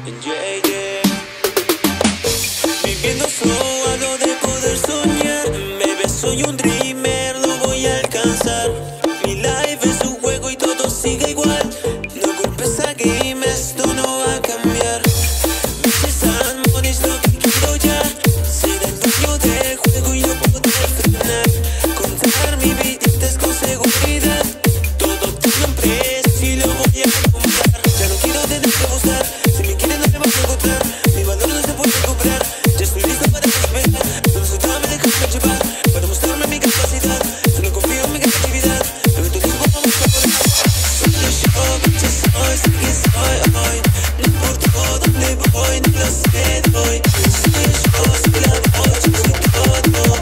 Yeah, yeah. Viviendo solo hablo de poder soñar. Bebé, soy un dreamer, lo voy a alcanzar. Mi life es un juego y todo sigue igual. No culpes a game, esto no va a cambiar. Bitches and money es lo que quiero ya. Ser el dueño del juego y no poder frenar. Contar mi billetes con seguridad. Todo tiene un precio y lo voy a comprar. Ya no quiero tener que buscar. Si me quieren no me vas a encontrar. Mi valor no se puede comprar. Ya estoy listo para despegar. Solo solamente déjame llevar para mostrarme mi capacidad. Solo confío en mi creatividad. Bebé, tú mismo vamos a volar. Soy yo, bitches, soy quien soy hoy. No importa dónde voy, ni lo sé doy. Soy yo, soy la voz, yo soy todo.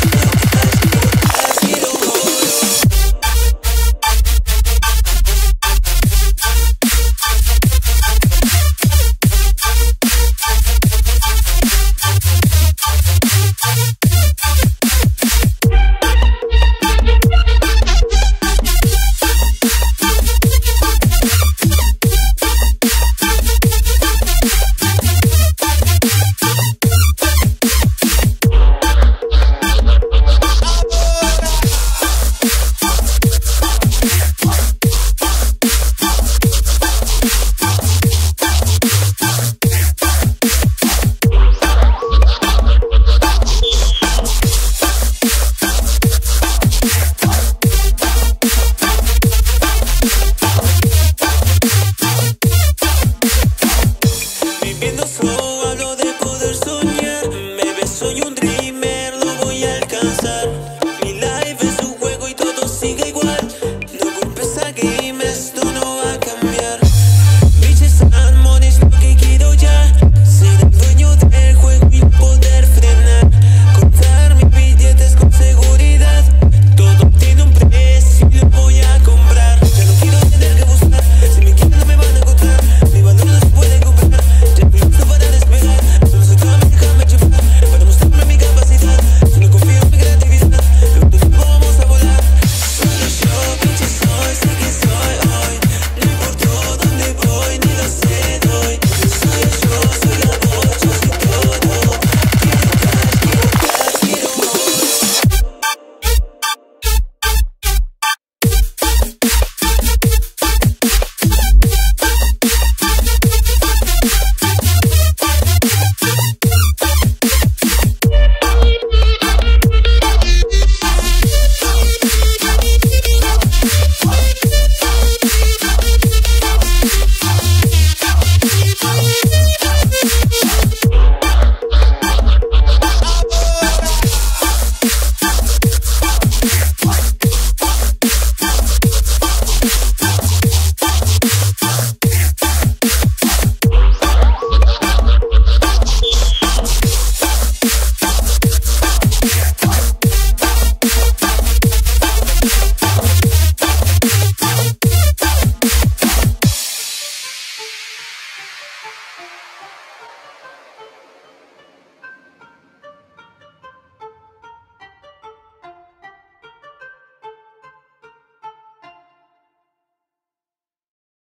Quiero viviendo solo hablo de poder soñar. Bebé, soy un dreamer, lo voy a alcanzar. Mi life es un juego y todo sigue igual. No culpes a game, esto no va a cambiar. Bitches and money es lo que quiero ya. Ser el dueño del juego y poder frenar. Contar mis billetes con seguridad. Todo tiene un precio y lo voy a comprar. Ya no quiero tener que buscar. Si me quieren no me van a encontrar. Mi valor no se puede comprar. Ya estoy listo para despegar. Solo solamente déjame llevar para mostrarme mi capacidad. Solo confío en mi creatividad. Pero tú mismo vamos a volar. Soy yo, bitches, soy quien soy hoy. No importa dónde voy, ni lo sé doy. Soy yo, soy la voz, yo soy todo. Quiero